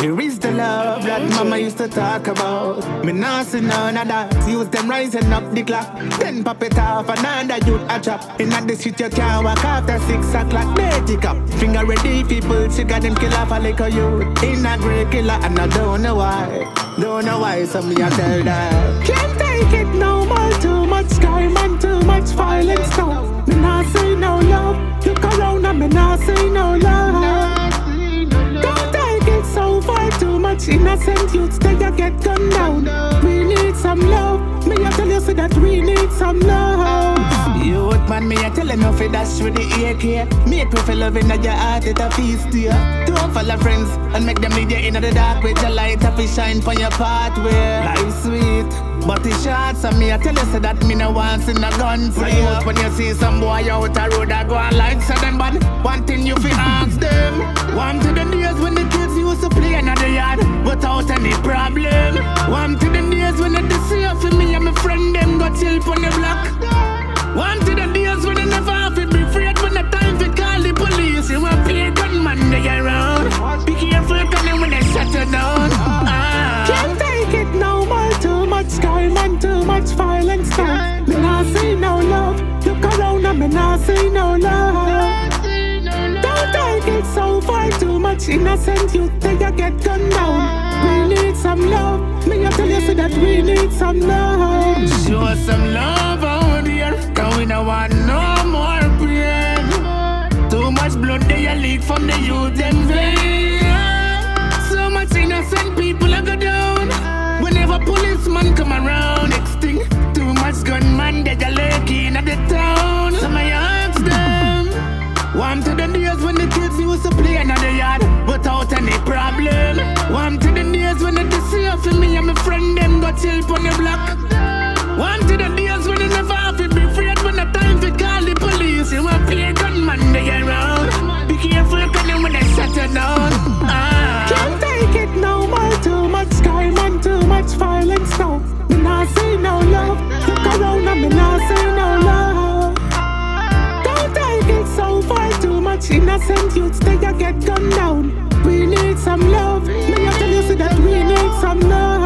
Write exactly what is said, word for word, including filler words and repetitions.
Here is the love that mama used to talk about. Me nah see none of that. Use them rising up the clock. Then pop it off another youth a chop. In the street you can't walk after six o'clock. Magic up, finger ready people. She got them kill off a little youth. In a great killer and I don't know why. Don't know why some me a tell that. Can't take it no more. Too much crime and too much violence now. Me nah say no love. Look around and me nah say no love. Don't take it so far. Too much innocent youths they a get gunned down. We need some love. Me a tell you so that we need some love. Youth man, me a tell you no fi dash with the A K. Make me feel love inna your heart, it a feast to you. Don't follow friends and make them lead you inna the dark with your light up shine for your pathway. Life sweet, but it's short, so me a tell you so that me no want in a gun for you. When you see some boy out a road a go on like so them bad, one thing you fi ask them. One to the days when the kids used to play in the yard without any problem. One to the days when they see for me and my friend them go chill on the block. One to the days when they never have to be afraid when the time to call the police. You want play gunman they around. Be careful coming when they shut you down. Ah. Can't take it no more. Too much crime and too much violence now. Me nah say no love. Look around and me nah say no love. Don't take it so far. Too much innocent youth they a get gunned down. We need some love. Me a tell you so that we need some love. Show some love out here, cause we don't want no more pain. Too much blood they a leak from the youth them vein. So much innocent people a go down whenever policeman come around. Next thing, too much gunman they a lurking at the town. So I ask them, one to the days when the kids used to play in the yard without any problem. One to the days when they see for me and my friend them go chill on the block. One to the days when they never have to be afraid when the time to call the police. You want play gunman they around. Be careful coming when they shut you down. Ah. Can't take it no more. Too much crime and too much violence now. Me nah say no love. Look around and me nah say no love. Don't take it so far. Too much innocent youths they a get gunned down. We need some love. Me a tell you so that we need some love.